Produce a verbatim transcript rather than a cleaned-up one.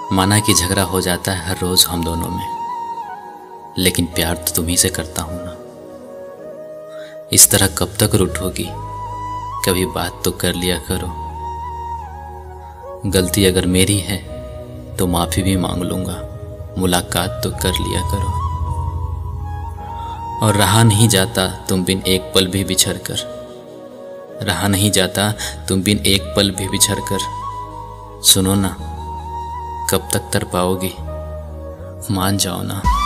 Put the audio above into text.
माना कि झगड़ा हो जाता है हर रोज हम दोनों में, लेकिन प्यार तो तुम्ही से करता हूं ना। इस तरह कब तक रूठोगी, कभी बात तो कर लिया करो। गलती अगर मेरी है तो माफी भी मांग लूंगा, मुलाकात तो कर लिया करो। और रहा नहीं जाता तुम बिन एक पल भी बिछड़ कर, रहा नहीं जाता तुम बिन एक पल भी बिछड़ कर। सुनो ना, कब तक तर पाओगी, मान जाओ ना।